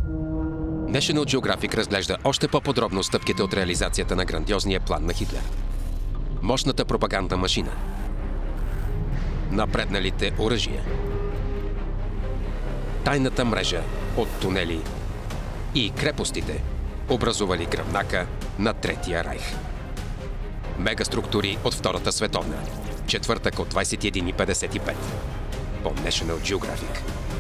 National Geographic разглежда още по-подробно стъпките от реализацията на грандиозния план на Хитлер. Мощната пропагандна машина, напредналите оръжия, тайната мрежа от тунели и крепостите, образували гръбнака на Третия райх. Мегаструктури от Втората световна. Четвъртък от 21:55 по National Geographic.